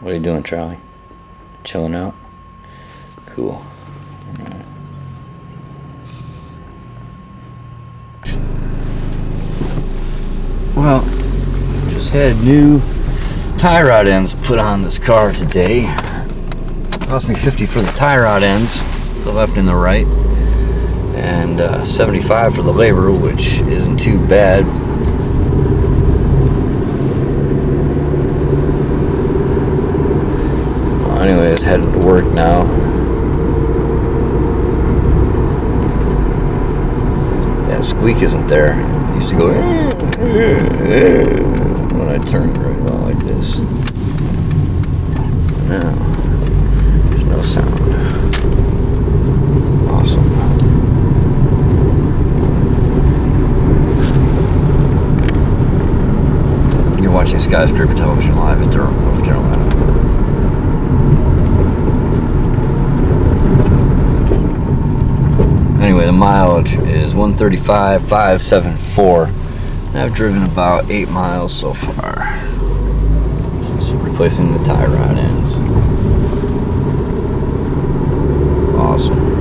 What are you doing, Charlie? Chilling out? Cool. Well, just had new tie rod ends put on this car today. Cost me $50 for the tie rod ends, the left and the right, and $75 for the labor, which isn't too bad. Well, anyways, heading to work now. That squeak isn't there. It used to go when I turned right about like this. Now, there's no sound. Awesome. You're watching Skyscraper Television live in Durham, North Carolina. Anyway, the mileage is 135,574. I've driven about 8 miles so far since replacing the tie rod ends. Awesome.